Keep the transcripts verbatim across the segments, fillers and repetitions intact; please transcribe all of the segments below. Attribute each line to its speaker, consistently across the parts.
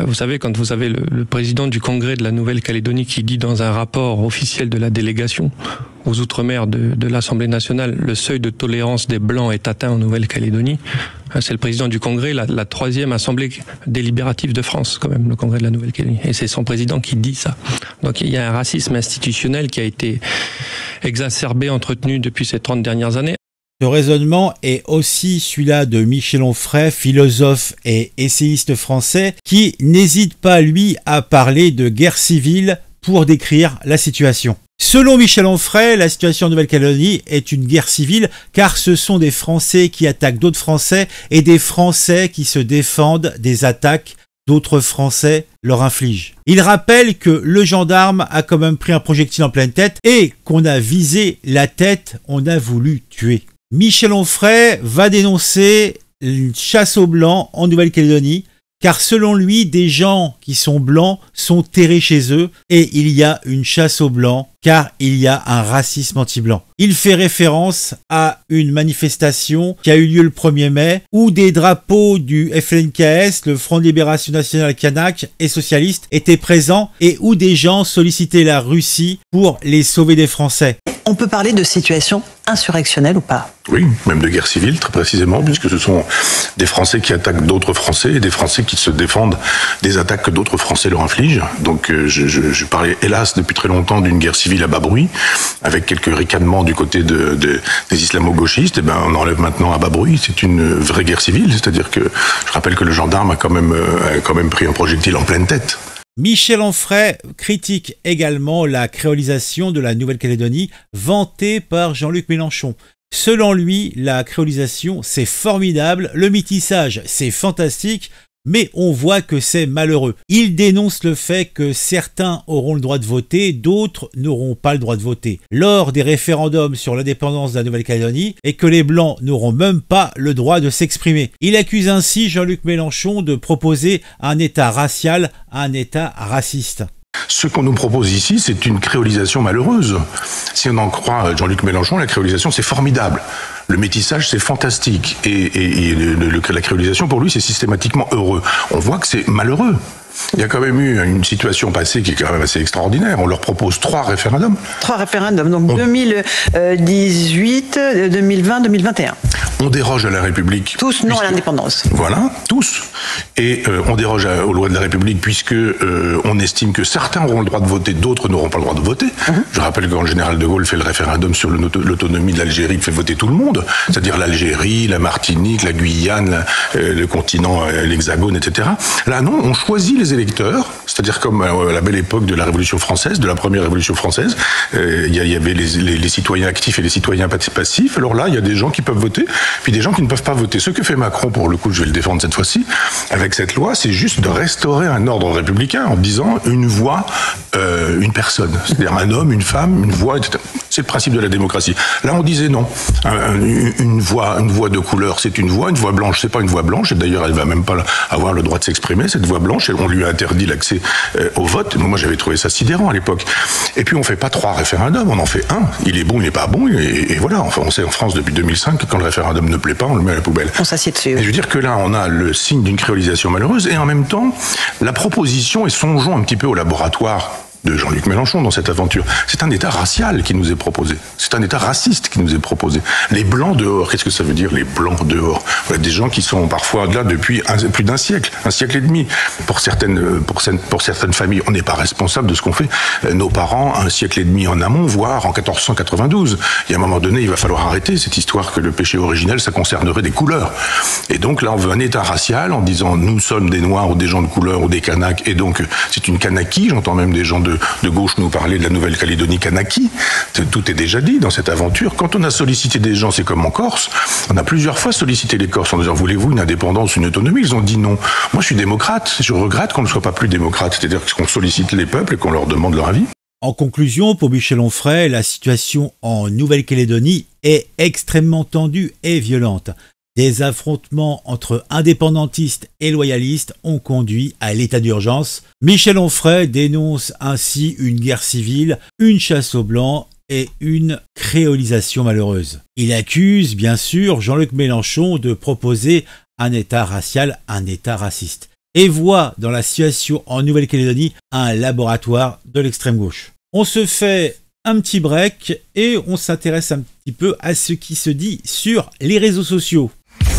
Speaker 1: Vous savez, quand vous avez le, le président du Congrès de la Nouvelle-Calédonie qui dit dans un rapport officiel de la délégation aux Outre-mer de, de l'Assemblée nationale, le seuil de tolérance des Blancs est atteint en Nouvelle-Calédonie. C'est le président du Congrès, la, la troisième assemblée délibérative de France, quand même, le Congrès de la Nouvelle-Calédonie. Et c'est son président qui dit ça. Donc il y a un racisme institutionnel qui a été exacerbé, entretenu depuis ces trente dernières années.
Speaker 2: Ce raisonnement est aussi celui-là de Michel Onfray, philosophe et essayiste français, qui n'hésite pas, lui, à parler de guerre civile pour décrire la situation. Selon Michel Onfray, la situation en Nouvelle-Calédonie est une guerre civile car ce sont des Français qui attaquent d'autres Français et des Français qui se défendent des attaques d'autres Français leur infligent. Il rappelle que le gendarme a quand même pris un projectile en pleine tête et qu'on a visé la tête, on a voulu tuer. Michel Onfray va dénoncer une chasse aux Blancs en Nouvelle-Calédonie, car selon lui, des gens qui sont blancs sont terrés chez eux et il y a une chasse aux Blancs, car il y a un racisme anti-blanc. Il fait référence à une manifestation qui a eu lieu le premier mai, où des drapeaux du F L N K S, le Front de Libération Nationale Kanak et socialiste, étaient présents et où des gens sollicitaient la Russie pour les sauver des Français.
Speaker 3: On peut parler de situation insurrectionnelle ou pas?
Speaker 4: Oui, même de guerre civile, très précisément, puisque ce sont des Français qui attaquent d'autres Français et des Français qui se défendent des attaques que d'autres Français leur infligent. Donc euh, je, je, je parlais, hélas, depuis très longtemps d'une guerre civile à bas bruit, avec quelques ricanements du côté de, de, des islamo-gauchistes. Et ben, on enlève maintenant à bas bruit. C'est une vraie guerre civile, c'est-à-dire que je rappelle que le gendarme a quand même, euh, a quand même pris un projectile en pleine tête.
Speaker 2: Michel Onfray critique également la créolisation de la Nouvelle-Calédonie vantée par Jean-Luc Mélenchon. Selon lui, la créolisation, c'est formidable, le métissage, c'est fantastique, mais on voit que c'est malheureux. Il dénonce le fait que certains auront le droit de voter, d'autres n'auront pas le droit de voter lors des référendums sur l'indépendance de la Nouvelle-Calédonie et que les Blancs n'auront même pas le droit de s'exprimer. Il accuse ainsi Jean-Luc Mélenchon de proposer un État racial, un État raciste.
Speaker 4: Ce qu'on nous propose ici, c'est une créolisation malheureuse. Si on en croit Jean-Luc Mélenchon, la créolisation, c'est formidable. Le métissage, c'est fantastique. Et, et, et le, le, la créolisation, pour lui, c'est systématiquement heureux. On voit que c'est malheureux. Il y a quand même eu une situation passée qui est quand même assez extraordinaire. On leur propose trois référendums.
Speaker 3: Trois référendums, donc
Speaker 4: on...
Speaker 3: deux mille dix-huit, deux mille vingt, deux mille vingt et un.
Speaker 4: On déroge à la République.
Speaker 3: Tous non puisque... à l'indépendance.
Speaker 4: Voilà, tous. Et euh, on déroge à, aux lois de la République puisque euh, on estime que certains auront le droit de voter, d'autres n'auront pas le droit de voter. Mm-hmm. Je rappelle que quand le général de Gaulle fait le référendum sur le, l'autonomie de l'Algérie, il fait voter tout le monde, c'est-à-dire l'Algérie, la Martinique, la Guyane, la, euh, le continent, euh, l'Hexagone, et cetera. Là, non, on choisit les électeurs, c'est-à-dire comme à la belle époque de la Révolution française, de la première Révolution française, euh, il y, y avait les, les, les citoyens actifs et les citoyens passifs. Alors là, il y a des gens qui peuvent voter, puis des gens qui ne peuvent pas voter. Ce que fait Macron, pour le coup, je vais le défendre cette fois-ci, avec cette loi, c'est juste de restaurer un ordre républicain en disant une voix, euh, une personne, c'est-à-dire un homme, une femme, une voix, et cetera. C'est le principe de la démocratie. Là, on disait non. Un, un, une voix, une voix de couleur, c'est une voix. Une voix blanche, c'est pas une voix blanche. Et d'ailleurs, elle va même pas avoir le droit de s'exprimer, cette voix blanche. Et on lui a interdit l'accès euh, au vote. Moi, j'avais trouvé ça sidérant à l'époque. Et puis, on fait pas trois référendums, on en fait un. Il est bon, il n'est pas bon. Et, et voilà. Enfin, on sait en France depuis deux mille cinq que quand le référendum ne plaît pas, on le met à la poubelle.
Speaker 3: On s'assied dessus.
Speaker 4: Et je veux dire que là, on a le signe d'une créolisation malheureuse. Et en même temps, la proposition, et songeons un petit peu au laboratoire de Jean-Luc Mélenchon dans cette aventure. C'est un État racial qui nous est proposé. C'est un État raciste qui nous est proposé. Les Blancs dehors, qu'est-ce que ça veut dire, les Blancs dehors? Voilà, des gens qui sont parfois là depuis un, plus d'un siècle, un siècle et demi. Pour certaines, pour, pour certaines familles, on n'est pas responsable de ce qu'on fait. Nos parents, un siècle et demi en amont, voire en quatorze cent quatre-vingt-douze. Il y a un moment donné, il va falloir arrêter cette histoire que le péché originel, ça concernerait des couleurs. Et donc là, on veut un État racial en disant nous sommes des Noirs ou des gens de couleur ou des Kanaks, et donc c'est une Kanaki. J'entends même des gens de de gauche nous parler de la Nouvelle-Calédonie Kanaki. Tout est déjà dit dans cette aventure. Quand on a sollicité des gens, c'est comme en Corse, on a plusieurs fois sollicité les Corses en disant voulez-vous une indépendance, une autonomie? Ils ont dit non. Moi, je suis démocrate. Je regrette qu'on ne soit pas plus démocrate, c'est-à-dire qu'on sollicite les peuples et qu'on leur demande leur avis.
Speaker 2: En conclusion, pour Michel Onfray, la situation en Nouvelle-Calédonie est extrêmement tendue et violente. Des affrontements entre indépendantistes et loyalistes ont conduit à l'état d'urgence. Michel Onfray dénonce ainsi une guerre civile, une chasse aux Blancs et une créolisation malheureuse. Il accuse bien sûr Jean-Luc Mélenchon de proposer un État racial, un État raciste. et voit dans la situation en Nouvelle-Calédonie un laboratoire de l'extrême gauche. On se fait un petit break et on s'intéresse un petit peu à ce qui se dit sur les réseaux sociaux.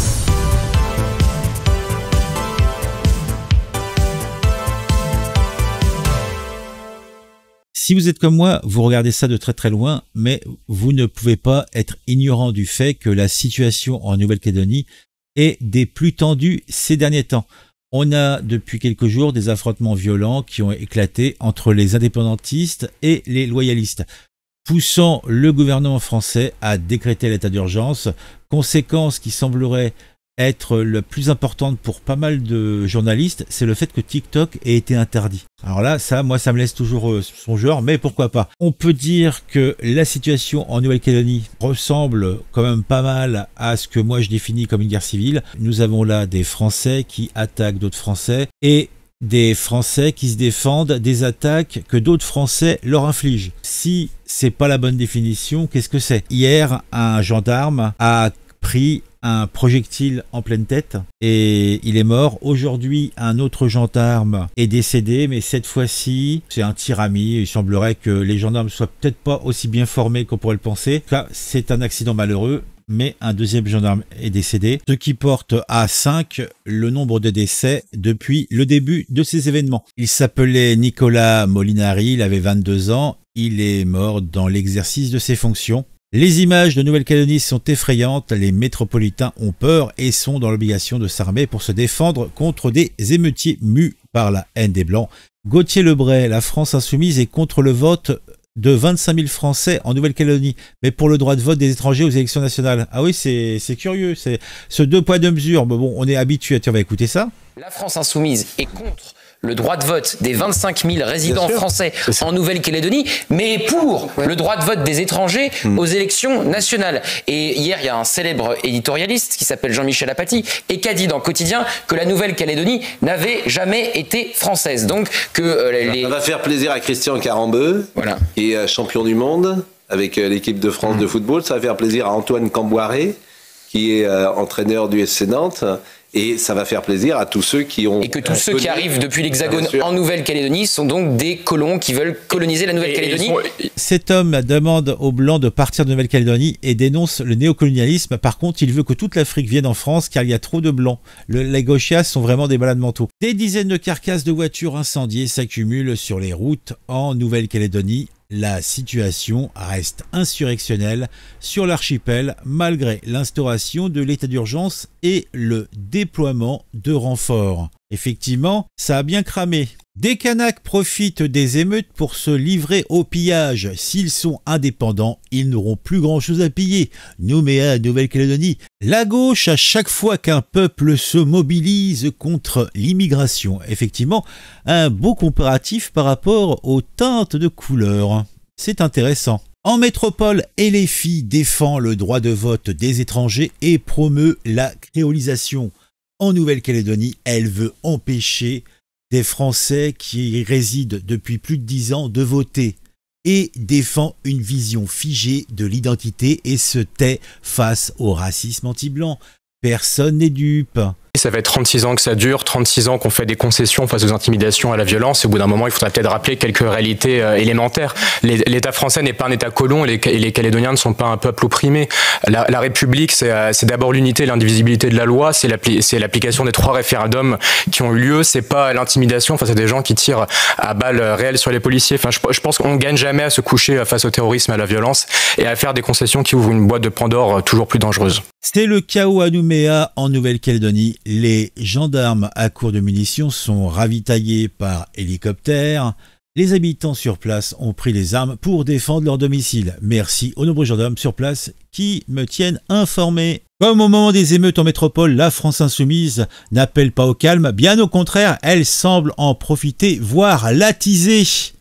Speaker 2: Si vous êtes comme moi, vous regardez ça de très très loin, mais vous ne pouvez pas être ignorant du fait que la situation en Nouvelle-Calédonie est des plus tendues ces derniers temps. On a depuis quelques jours des affrontements violents qui ont éclaté entre les indépendantistes et les loyalistes, poussant le gouvernement français à décréter l'état d'urgence, conséquence qui semblerait être la plus importante pour pas mal de journalistes, c'est le fait que TikTok ait été interdit. Alors là, ça, moi, ça me laisse toujours euh, songeur, mais pourquoi pas. On peut dire que la situation en Nouvelle-Calédonie ressemble quand même pas mal à ce que moi je définis comme une guerre civile. Nous avons là des Français qui attaquent d'autres Français et des Français qui se défendent des attaques que d'autres Français leur infligent. Si c'est pas la bonne définition, qu'est-ce que c'est? Hier, un gendarme a pris un projectile en pleine tête et il est mort. Aujourd'hui, un autre gendarme est décédé, mais cette fois-ci, c'est un tir ami. Il semblerait que les gendarmes soient peut-être pas aussi bien formés qu'on pourrait le penser. Là, c'est un accident malheureux, mais un deuxième gendarme est décédé, ce qui porte à cinq le nombre de décès depuis le début de ces événements. Il s'appelait Nicolas Molinari, il avait vingt-deux ans, il est mort dans l'exercice de ses fonctions. Les images de Nouvelle-Calédonie sont effrayantes, les métropolitains ont peur et sont dans l'obligation de s'armer pour se défendre contre des émeutiers mus par la haine des Blancs. Gauthier Lebray, la France insoumise est contre le vote de vingt-cinq mille Français en Nouvelle-Calédonie, mais pour le droit de vote des étrangers aux élections nationales. Ah oui, c'est curieux, c'est ce deux poids deux mesures, mais bon, on est habitué, on va écouter ça.
Speaker 5: La France insoumise est contre le droit de vote des vingt-cinq mille résidents français en Nouvelle-Calédonie, mais pour ouais. le droit de vote des étrangers mmh. aux élections nationales. Et hier, il y a un célèbre éditorialiste qui s'appelle Jean-Michel Apathy et qui a dit dans Quotidien que la Nouvelle-Calédonie n'avait jamais été française. Donc que euh, les...
Speaker 6: Ça va faire plaisir à Christian Carambeu, voilà. qui est champion du monde avec euh, l'équipe de France mmh. de football. Ça va faire plaisir à Antoine Camboiré, qui est euh, entraîneur du S C Nantes. Et ça va faire plaisir à tous ceux qui ont...
Speaker 5: Et que tous ceux qui arrivent depuis l'Hexagone en Nouvelle-Calédonie sont donc des colons qui veulent coloniser la Nouvelle-Calédonie. Sont...
Speaker 2: Cet homme demande aux Blancs de partir de Nouvelle-Calédonie et dénonce le néocolonialisme. Par contre, il veut que toute l'Afrique vienne en France car il y a trop de Blancs. Le, les gauchias sont vraiment des malades mentaux. Des dizaines de carcasses de voitures incendiées s'accumulent sur les routes en Nouvelle-Calédonie. La situation reste insurrectionnelle sur l'archipel malgré l'instauration de l'état d'urgence et le déploiement de renforts. Effectivement, ça a bien cramé. Des Kanaks profitent des émeutes pour se livrer au pillage. S'ils sont indépendants, ils n'auront plus grand-chose à piller. Nouméa, Nouvelle-Calédonie. La gauche, à chaque fois qu'un peuple se mobilise contre l'immigration. Effectivement, un beau comparatif par rapport aux teintes de couleurs. C'est intéressant. En métropole, L F I défend le droit de vote des étrangers et promeut la créolisation. En Nouvelle-Calédonie, elle veut empêcher des Français qui y résident depuis plus de dix ans de voter et défend une vision figée de l'identité et se tait face au racisme anti-blanc. Personne n'est dupe.
Speaker 7: Ça fait trente-six ans que ça dure, trente-six ans qu'on fait des concessions face aux intimidations, à la violence. Et au bout d'un moment, il faudrait peut-être rappeler quelques réalités euh, élémentaires. L'État français n'est pas un État colon et les, et les Calédoniens ne sont pas un peuple opprimé. La, la République, c'est euh, d'abord l'unité et l'indivisibilité de la loi. C'est l'application des trois référendums qui ont eu lieu. C'est pas l'intimidation face à des gens qui tirent à balles réelles sur les policiers. Enfin, je, je pense qu'on ne gagne jamais à se coucher face au terrorisme, à la violence et à faire des concessions qui ouvrent une boîte de Pandore toujours plus dangereuse.
Speaker 2: C'est le chaos à Nouméa en Nouvelle-Calédonie. Les gendarmes à court de munitions sont ravitaillés par hélicoptère. Les habitants sur place ont pris les armes pour défendre leur domicile. Merci aux nombreux gendarmes sur place qui me tiennent informé. Comme au moment des émeutes en métropole, la France insoumise n'appelle pas au calme. Bien au contraire, elle semble en profiter, voire l'attiser.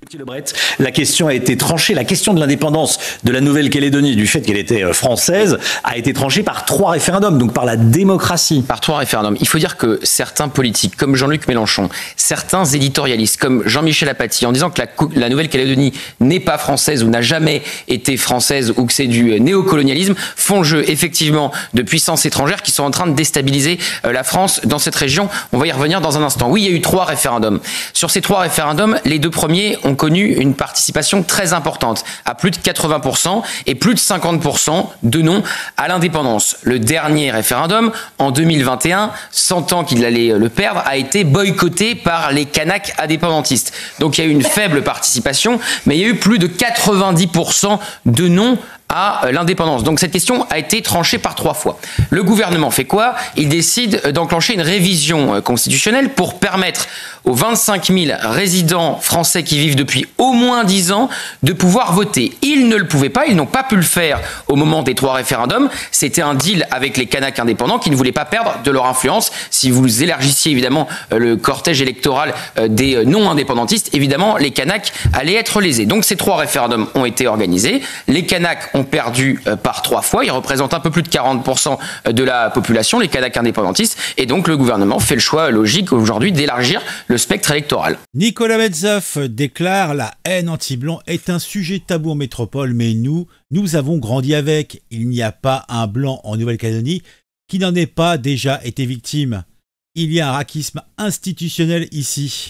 Speaker 8: La question a été tranchée, la question de l'indépendance de la Nouvelle-Calédonie, du fait qu'elle était française, a été tranchée par trois référendums, donc par la démocratie.
Speaker 5: Par trois référendums. Il faut dire que certains politiques, comme Jean-Luc Mélenchon, certains éditorialistes, comme Jean-Michel Apathy, en disant que la, la Nouvelle-Calédonie n'est pas française ou n'a jamais été française ou que c'est du néocolonialisme, font jeu effectivement de puissances étrangères qui sont en train de déstabiliser la France dans cette région. On va y revenir dans un instant. Oui, il y a eu trois référendums. Sur ces trois référendums, les deux premiers ont connu une participation très importante, à plus de quatre-vingts pour cent et plus de cinquante pour cent de non à l'indépendance. Le dernier référendum, en deux mille vingt et un, sentant qu'il allait le perdre, a été boycotté par les Kanaks indépendantistes. Donc il y a eu une faible participation, mais il y a eu plus de quatre-vingt-dix pour cent de non à l'indépendance. Donc cette question a été tranchée par trois fois. Le gouvernement fait quoi? Il décide d'enclencher une révision constitutionnelle pour permettre aux vingt-cinq mille résidents français qui vivent depuis au moins dix ans de pouvoir voter. Ils ne le pouvaient pas, ils n'ont pas pu le faire au moment des trois référendums. C'était un deal avec les Kanaks indépendants qui ne voulaient pas perdre de leur influence. Si vous élargissiez évidemment le cortège électoral des non-indépendantistes, évidemment les Kanaks allaient être lésés. Donc ces trois référendums ont été organisés. Les Kanaks ont perdu par trois fois. Ils représentent un peu plus de quarante pour cent de la population, les Kanaks indépendantistes. Et donc le gouvernement fait le choix logique aujourd'hui d'élargir le spectre électoral.
Speaker 2: Nicolas Metzoff déclare: la haine anti-blanc est un sujet tabou en métropole, mais nous, nous avons grandi avec. Il n'y a pas un blanc en Nouvelle-Calédonie qui n'en ait pas déjà été victime. Il y a un racisme institutionnel ici.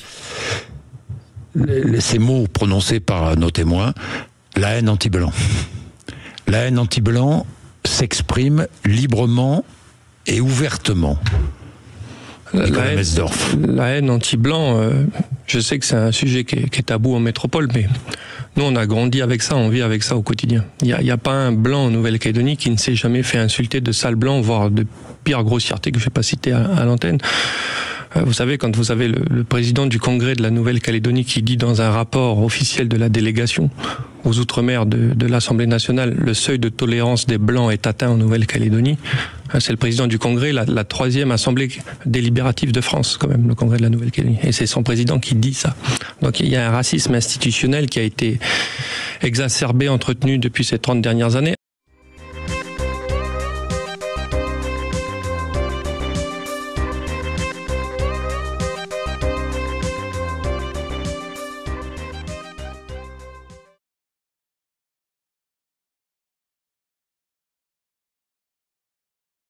Speaker 9: Ces mots prononcés par nos témoins, la haine anti-blanc. La haine anti-blanc s'exprime librement et ouvertement.
Speaker 1: La, la, haine, la haine anti-blanc, euh, je sais que c'est un sujet qui est, qui est tabou en métropole, mais nous on a grandi avec ça, on vit avec ça au quotidien. Il n'y a, a pas un blanc en Nouvelle-Calédonie qui ne s'est jamais fait insulter de sale blanc, voire de pire grossièreté que je ne vais pas citer à, à l'antenne. Vous savez, quand vous avez le, le président du Congrès de la Nouvelle-Calédonie qui dit dans un rapport officiel de la délégation aux Outre-mer de, de l'Assemblée nationale, le seuil de tolérance des Blancs est atteint en Nouvelle-Calédonie, c'est le président du Congrès, la, la troisième assemblée délibérative de France, quand même, le Congrès de la Nouvelle-Calédonie. Et c'est son président qui dit ça. Donc il y a un racisme institutionnel qui a été exacerbé, entretenu depuis ces trente dernières années.